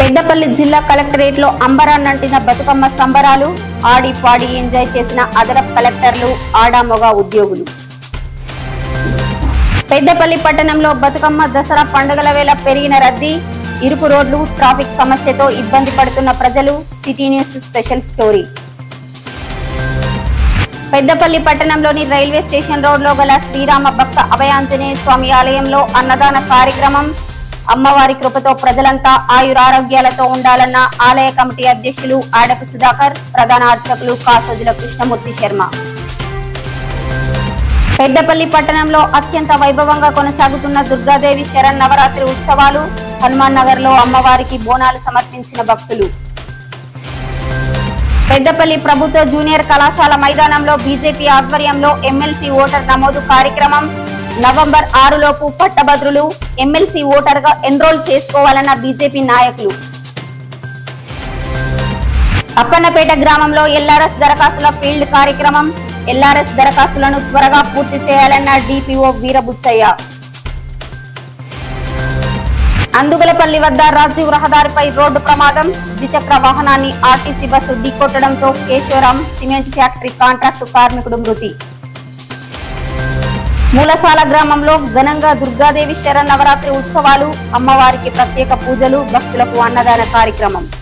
పెద్దపల్లి జిల్లా కలెక్టరేట్ లో అంబరాన్నంటిన బతుకమ్మ సంబరాలు ఆడి పాడి ఎంజాయ్ చేసిన అదనపు కలెక్టర్లు ఆడామొగ ఉద్యోగులు. పెద్దపల్లి పట్టణంలో బతుకమ్మ దసరా పండుగల వేళ పెరిగిన రద్దీ, ఇరుకు రోడ్లు, ట్రాఫిక్ సమస్యతో ఇబ్బంది పడుతున్న ప్రజలు. City news special story. Peddapalli పట్టణంలోని రైల్వే స్టేషన్ రోడ్ లో గల శ్రీరామ భక్త అభయాంజనేయ స్వామి ఆలయంలో అన్నదాన కార్యక్రమం. అమ్మవారి కృపతో ప్రజలంతా ఆయురారోగ్యాలతో ఉండాలన్న ఆలయ కమిటీ అధ్యక్షులు ఆడపు సుధాకర్, ప్రధాన అర్చకులు కాసోజుల కృష్ణమూర్తి శర్మ. పెద్దపల్లి పట్టణంలో అత్యంత వైభవంగా కొనసాగుతున్న దుర్గాదేవి శరన్నవరాత్రి ఉత్సవాలు. హనుమాన్ నగర్ లో అమ్మవారికి బోనాలు సమర్పించిన భక్తులు. పెద్దపల్లి ప్రభుత్వ జూనియర్ కళాశాల మైదానంలో బీజేపీ ఆధ్వర్యంలో ఎమ్మెల్సీ ఓటర్ నమోదు కార్యక్రమం. నవంబర్ 6 లోపు పట్టభద్రులు ఎమ్మెల్సీ ఓటర్ గా ఎన్రోల్ చేసుకోవాలన్న బీజేపీ నాయకులు. అప్పన్నపేట గ్రామంలో ఎల్ఆర్ఎస్ దరఖాస్తుల ఫీల్డ్ కార్యక్రమం. ఎల్ఆర్ఎస్ దరఖాస్తులను త్వరగా పూర్తి చేయాలన్న డిపిఓ వీరబుచ్చయ్య. అందుగులపల్లి వద్ద రాజీవ్ రహదారిపై రోడ్డు ప్రమాదం. ద్విచక్ర వాహనాన్ని ఆర్టీసీ బస్సు ఢీకొట్టడంతో కేశవరాం సిమెంట్ ఫ్యాక్టరీ కాంట్రాక్టు కార్మికుడు మృతి. మూలసాల గ్రామంలో ఘనంగా దుర్గాదేవి శరన్నవరాత్రి ఉత్సవాలు. అమ్మవారికి ప్రత్యేక పూజలు, భక్తులకు అన్నదాన కార్యక్రమం.